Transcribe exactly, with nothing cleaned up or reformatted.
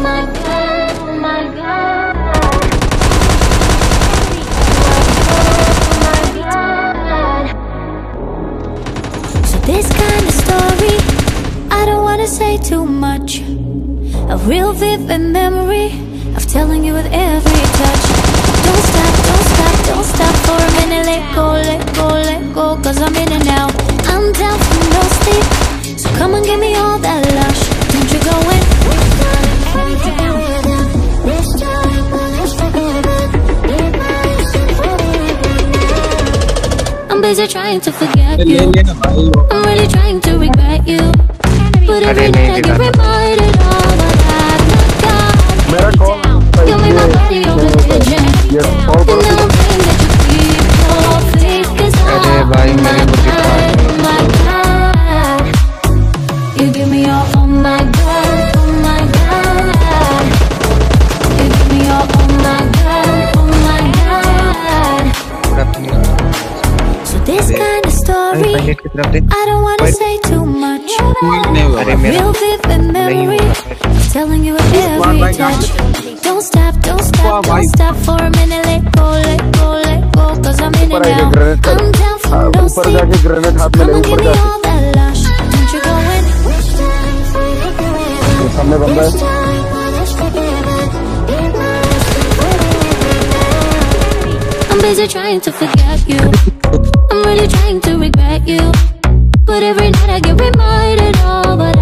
my God, oh my God. Oh my God. So this kind of story, I don't wanna say too much. A real vivid memory of telling you with every touch. Don't stop, don't stop, don't stop for a minute. Let go, let go, let go, cause I'm in it now. I'm down for no sleep, so come and give me all that lush. Don't you go in. I'm busy trying to forget you. I'm really trying to regret you, but every night I get reminded all that I've not got. Give me my body over the jet. And now I'm praying that you keep your faith, cause oh my God, oh my God. You give me your oh my God, oh my God. You give me your oh my God, oh my God. So this kind of story, I don't wanna say too much. A real vivid memory of telling you with every touch. Don't stop, don't stop, don't stop for a minute. Let go, let go, let go, cause I'm in it now. I'm down for no sleep, so come and give me all that lush. Don't you go in. I'm busy trying to forget you. I'm really trying to regret you, but every night I get reminded all that